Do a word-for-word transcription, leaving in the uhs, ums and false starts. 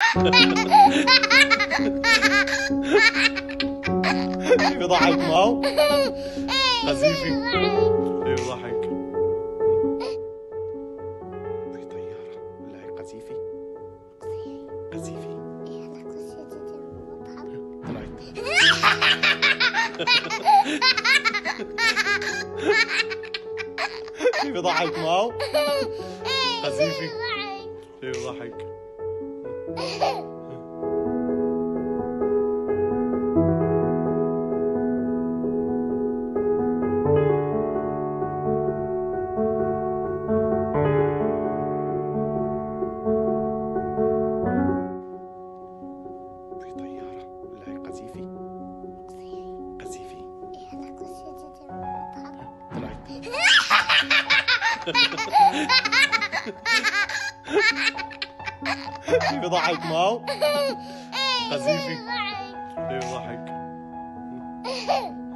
كيف ضحك معه؟ قذيفي. كيف ضحك؟ في طيارة. لا هي قذيفي. قذيفي. طلعت. كيف ضحك معه؟ قذيفي. كيف ضحك؟ في طيارة. لا هي قذيفي. قذيفي. طلعت. كيف ضحك معه؟ قذيفي. كيف ضحك؟